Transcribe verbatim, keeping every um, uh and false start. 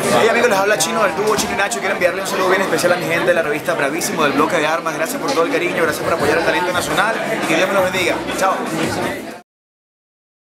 Hey amigos, les habla Chino del dúo Chino y Nacho. Quiero enviarle un saludo bien especial a mi gente de la revista Bravísimo, del bloque de armas. Gracias por todo el cariño, gracias por apoyar el talento nacional y que Dios me los bendiga. Chao.